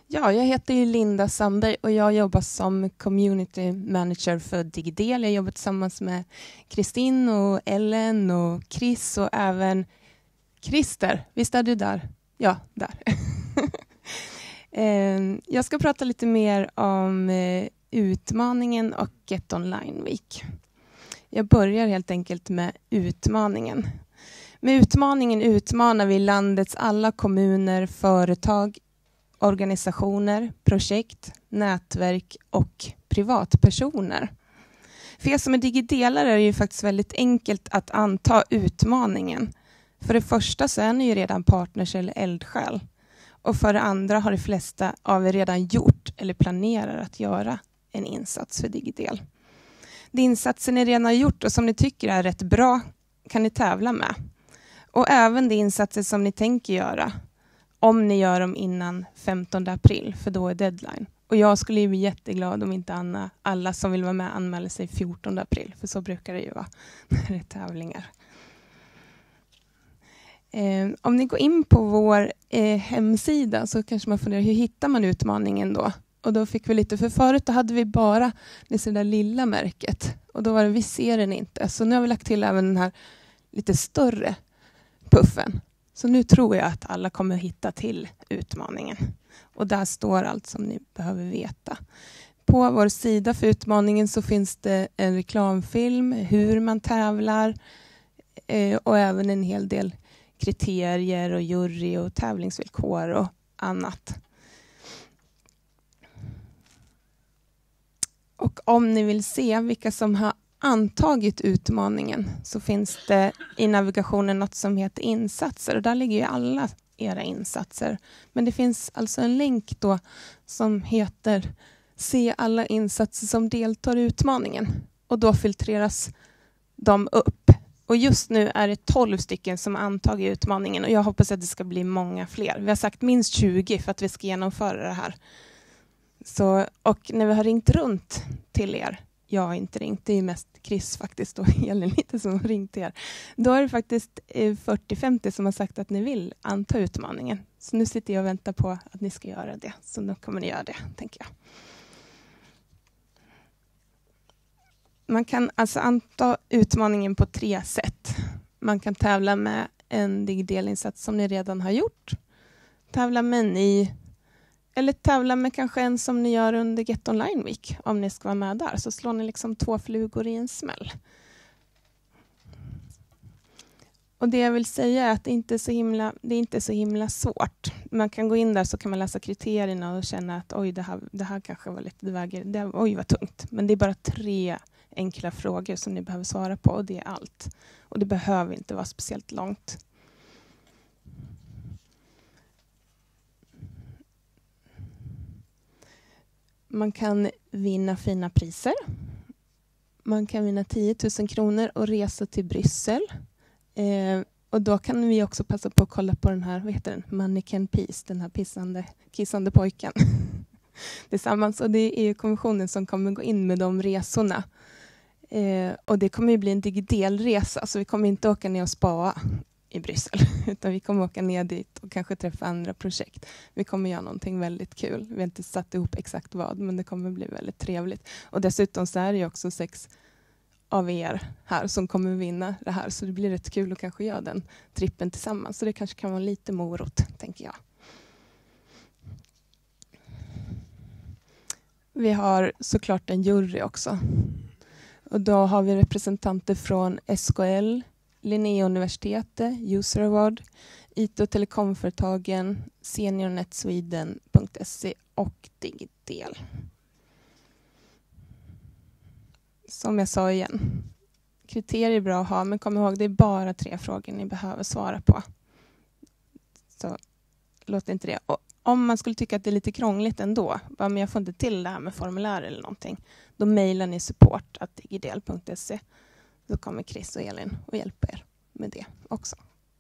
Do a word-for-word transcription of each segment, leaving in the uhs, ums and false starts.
Ja, jag heter ju Linda Sandberg och jag jobbar som community manager för Digidel. Jag jobbar tillsammans med Kristin och Ellen och Chris och även Christer. Visst är du där? Ja, där. Jag ska prata lite mer om utmaningen och Get Online Week. Jag börjar helt enkelt med utmaningen. Med utmaningen utmanar vi landets alla kommuner, företag, organisationer, projekt, nätverk och privatpersoner. För er som är digidelare är det ju faktiskt väldigt enkelt att anta utmaningen. För det första så är ni ju redan partners eller eldsjäl. Och för det andra har de flesta av er redan gjort eller planerar att göra en insats för Digidel. De insatser ni redan har gjort och som ni tycker är rätt bra kan ni tävla med. Och även de insatser som ni tänker göra. Om ni gör dem innan femtonde april, för då är deadline. Och jag skulle ju bli jätteglad om inte Anna, alla som vill vara med anmäler sig fjortonde april. För så brukar det ju vara när det är tävlingar. Eh, om ni går in på vår eh, hemsida så kanske man funderar, hur hittar man utmaningen då? Och då fick vi lite, för förut då hade vi bara det där lilla märket. Och då var det, vi ser den inte. Så nu har vi lagt till även den här lite större puffen. Så nu tror jag att alla kommer att hitta till utmaningen. Och där står allt som ni behöver veta. På vår sida för utmaningen så finns det en reklamfilm, hur man tävlar eh, och även en hel del kriterier och jury och tävlingsvillkor och annat. Och om ni vill se vilka som har antagit utmaningen så finns det i navigationen något som heter insatser. Och där ligger ju alla era insatser. Men det finns alltså en länk då som heter se alla insatser som deltar i utmaningen. Och då filtreras de upp. Och just nu är det tolv stycken som har antagit utmaningen. Och jag hoppas att det ska bli många fler. Vi har sagt minst tjugo för att vi ska genomföra det här. Så, och när vi har ringt runt till er, jag har inte ringt, det är mest Chris faktiskt och Elin lite som har ringt er. Då är det faktiskt fyrtio femtio som har sagt att ni vill anta utmaningen. Så nu sitter jag och väntar på att ni ska göra det. Så nu kommer ni göra det, tänker jag. Man kan alltså anta utmaningen på tre sätt. Man kan tävla med en Digidel-insats som ni redan har gjort. Tävla med en ny. Eller tävla med kanske en som ni gör under Get Online Week. Om ni ska vara med där. Så slår ni liksom två flugor i en smäll. Och det jag vill säga är att det inte är så himla, det är inte så himla svårt. Man kan gå in där så kan man läsa kriterierna och känna att oj, det här, det här kanske var lite, det väger, det, oj vad tungt. Men det är bara tre enkla frågor som ni behöver svara på och det är allt. Och det behöver inte vara speciellt långt. Man kan vinna fina priser. Man kan vinna tio tusen kronor och resa till Bryssel. Eh, och då kan vi också passa på att kolla på den här, vad heter den? Mannequin Peace, den här pissande, kissande pojken. Tillsammans. Och det är EU-kommissionen som kommer gå in med de resorna. Eh, och det kommer ju bli en Digidel-resa, så vi kommer inte åka ner och spaa i Bryssel, utan vi kommer åka ner dit och kanske träffa andra projekt. Vi kommer göra någonting väldigt kul. Vi har inte satt ihop exakt vad, men det kommer bli väldigt trevligt. Och dessutom så är det ju också sex av er här som kommer vinna det här, så det blir rätt kul att kanske göra den trippen tillsammans. Så det kanske kan vara lite morot, tänker jag. Vi har såklart en jury också. Och då har vi representanter från S K L, Linnéuniversitetet, User Award, I T och telekomföretagen, seniornet sweden punkt se och Digidel. Som jag sa igen, kriterier är bra att ha, men kom ihåg det är bara tre frågor ni behöver svara på. Så låt inte det. Och om man skulle tycka att det är lite krångligt ändå, bara, men jag får inte till det här med formulär eller någonting, då mejlar ni support at digidel punkt se. Då kommer Chris och Elin och hjälper er med det också.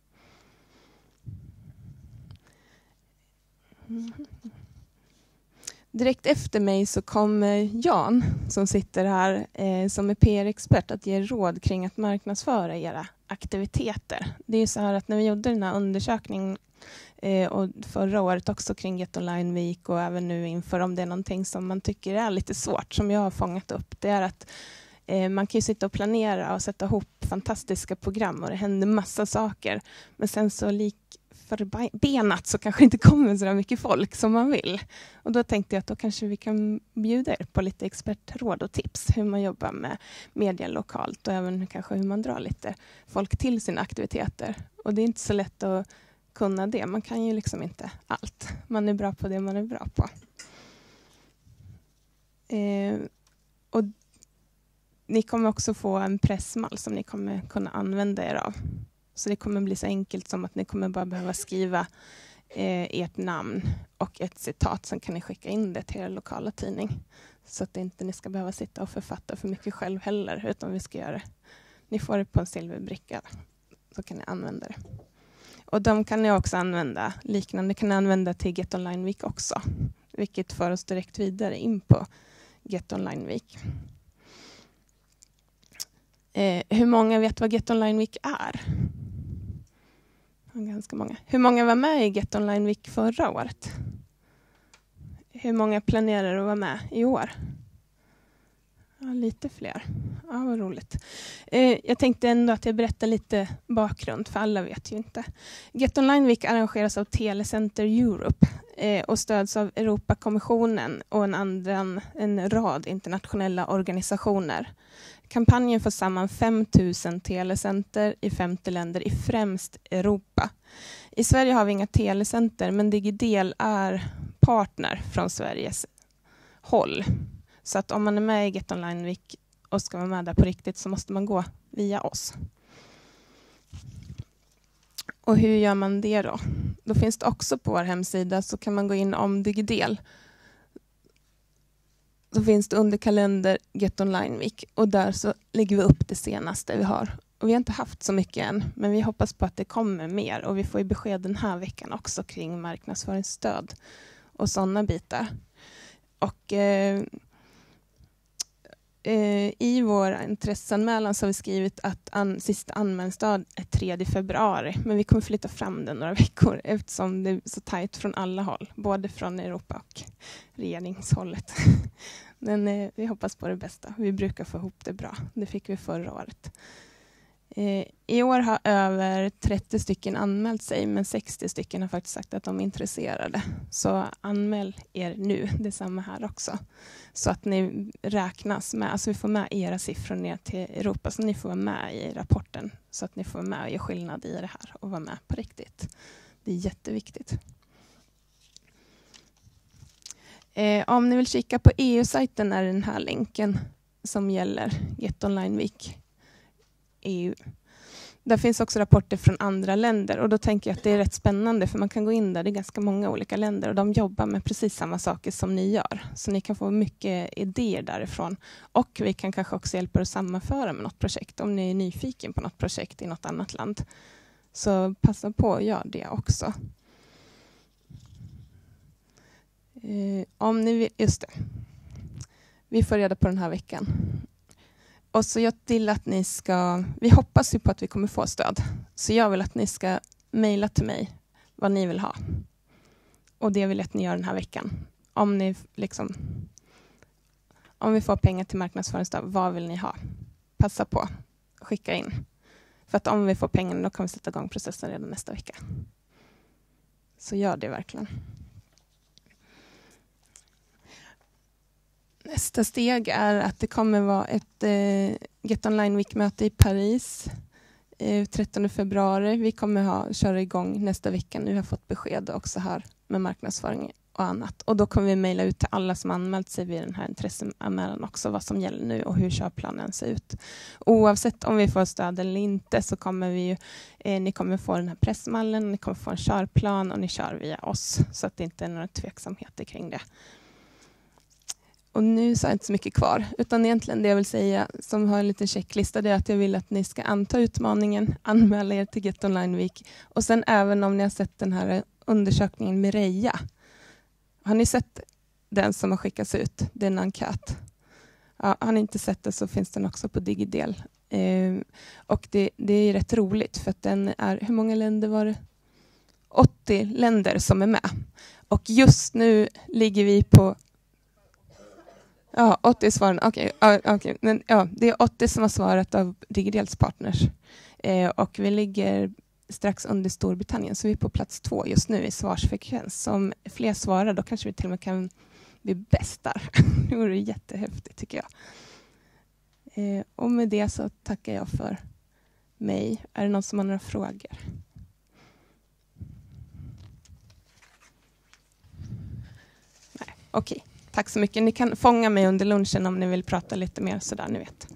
Mm. Direkt efter mig så kommer Jan som sitter här eh, som är P R-expert att ge råd kring att marknadsföra era aktiviteter. Det är ju så här att när vi gjorde den här undersökningen Eh, och förra året också kring Get Online Week och även nu inför, om det är någonting som man tycker är lite svårt, som jag har fångat upp, det är att eh, man kan ju sitta och planera och sätta ihop fantastiska program och det händer massa saker. Men sen så lik förbenat så kanske inte kommer så mycket folk som man vill. Och då tänkte jag att då kanske vi kan bjuda er på lite expertråd och tips hur man jobbar med media lokalt och även kanske hur man drar lite folk till sina aktiviteter. Och det är inte så lätt att kunna det. Man kan ju liksom inte allt. Man är bra på det man är bra på. Eh, och ni kommer också få en pressmall som ni kommer kunna använda er av. Så det kommer bli så enkelt som att ni kommer bara behöva skriva eh, ert namn och ett citat. Sen kan ni skicka in det till er lokala tidning. Så att inte ni ska behöva sitta och författa för mycket själv heller. Utan vi ska göra det. Ni får det på en silverbricka. Så kan ni använda det. Och de kan ni också använda liknande. kan ni använda till Get Online Week också. Vilket för oss direkt vidare in på Get Online Week. Eh, hur många vet vad Get Online Week är? Ganska många. Hur många var med i Get Online Week förra året? Hur många planerar att vara med i år? Ja, lite fler. Ja, vad roligt. Eh, jag tänkte ändå att jag berättar lite bakgrund, för alla vet ju inte. Get Online Week arrangeras av Telecenter Europe eh, och stöds av Europakommissionen och en, andra, en rad internationella organisationer. Kampanjen får samman fem tusen telecenter i femtio länder i främst Europa. I Sverige har vi inga telecenter, men Digidel är partner från Sveriges håll. Så att om man är med i Get Online Week och ska vara med där på riktigt så måste man gå via oss. Och hur gör man det då? Då finns det också på vår hemsida, så kan man gå in om Digidel. Så finns det under kalender Get Online Week och där så lägger vi upp det senaste vi har. Och vi har inte haft så mycket än, men vi hoppas på att det kommer mer. Och vi får ju besked den här veckan också kring marknadsföringsstöd och sådana bitar. Och eh, eh, i vår intresseanmälan så har vi skrivit att an, sista anmälningsdag är tredje februari. Men vi kommer flytta fram den några veckor eftersom det är så tajt från alla håll. Både från Europa och regeringshållet. Men eh, vi hoppas på det bästa. Vi brukar få ihop det bra. Det fick vi förra året. Eh, I år har över trettio stycken anmält sig, men sextio stycken har faktiskt sagt att de är intresserade. Så anmäl er nu, det är samma här också. Så att ni räknas med, alltså vi får med era siffror ner till Europa, så ni får vara med i rapporten. Så att ni får vara med och ge skillnad i det här och vara med på riktigt. Det är jätteviktigt. Eh, om ni vill kika på E U-sajten är den här länken som gäller Get Online Week E U. Där finns också rapporter från andra länder och då tänker jag att det är rätt spännande för man kan gå in där, det är ganska många olika länder och de jobbar med precis samma saker som ni gör. Så ni kan få mycket idéer därifrån och vi kan kanske också hjälpa er att sammanföra med något projekt om ni är nyfiken på något projekt i något annat land. Så passa på att göra det också. Eh, om ni vill, just det. Vi får reda på den här veckan. Och så jag vill att ni ska, vi hoppas ju på att vi kommer få stöd. Så jag vill att ni ska mejla till mig vad ni vill ha. Och det vill jag att ni gör den här veckan. Om ni liksom, om vi får pengar till marknadsföringsstöd, vad vill ni ha? Passa på, skicka in. För att om vi får pengarna då kan vi sätta igång processen redan nästa vecka. Så gör det verkligen. Nästa steg är att det kommer vara ett eh, Get Online Week-möte i Paris eh, trettonde februari. Vi kommer ha, köra igång nästa vecka. Nu har jag fått besked också här med marknadsföring och annat. Och då kommer vi mejla ut till alla som anmält sig vid den här intresseanmälan också vad som gäller nu och hur körplanen ser ut. Oavsett om vi får stöd eller inte så kommer vi ju, eh, ni kommer få den här pressmallen, ni kommer få en körplan och ni kör via oss. Så att det inte är några tveksamheter kring det. Och nu så är det inte så mycket kvar. Utan egentligen det jag vill säga som har en liten checklista det är att jag vill att ni ska anta utmaningen, anmäla er till Get Online Week. Och sen även om ni har sett den här undersökningen med Reja. Har ni sett den som har skickats ut? Det är en enkät. Ja, har ni inte sett det så finns den också på Digidel. Eh, och det, det är rätt roligt för att den är, hur många länder var det? åttio länder som är med. Och just nu ligger vi på ja, åttio svaren. Okej, okay, okay. Men ja, det är åttio som har svarat av Digidels partners. Eh, och vi ligger strax under Storbritannien, så vi är på plats två just nu i svarsfrekvens. Om fler svarar, då kanske vi till och med kan bli bäst där. Det vore jättehäftigt, tycker jag. Eh, och med det så tackar jag för mig. Är det någon som har några frågor? Nej, okej. Okay. Tack så mycket. Ni kan fånga mig under lunchen om ni vill prata lite mer sådär, ni vet.